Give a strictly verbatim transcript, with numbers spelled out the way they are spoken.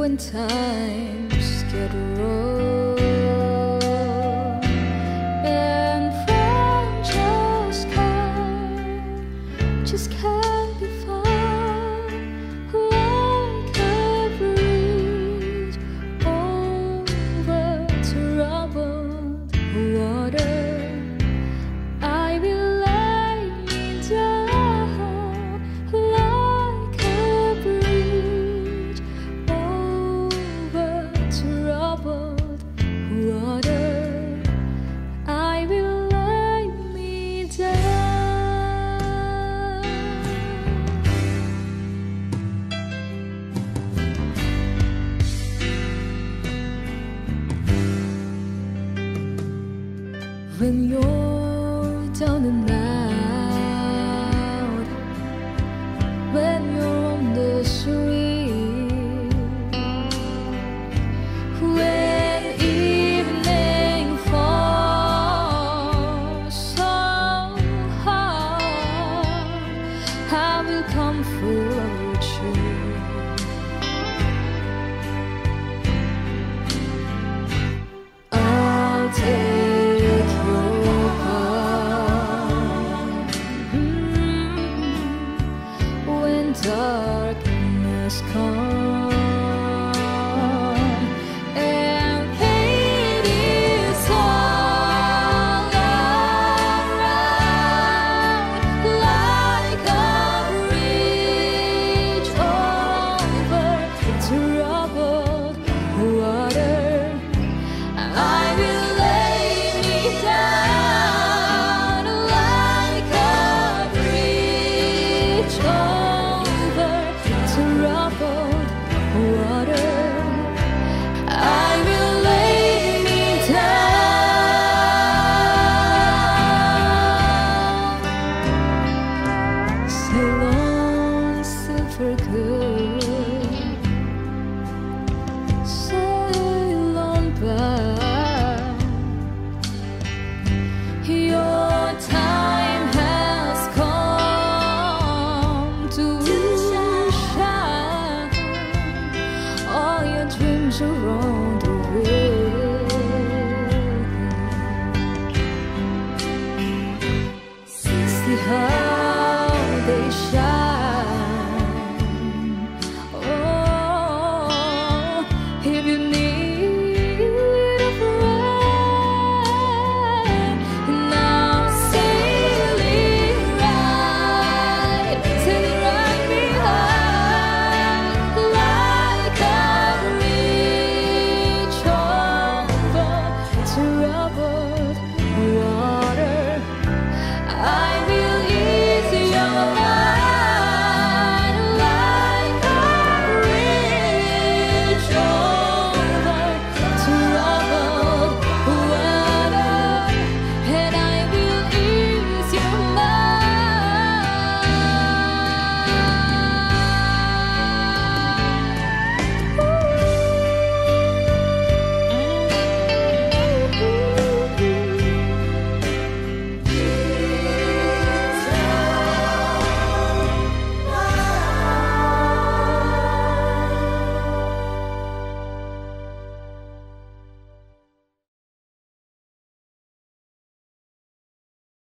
when times get rough and friends just can't, just can't be found like a bridge over troubled water. I will lay me down like a bridge over troubled water. I will lay me down. When you're down and out, when you're on the street, when evening falls so hard, I will comfort you. I'll take your part. Mm. When darkness comes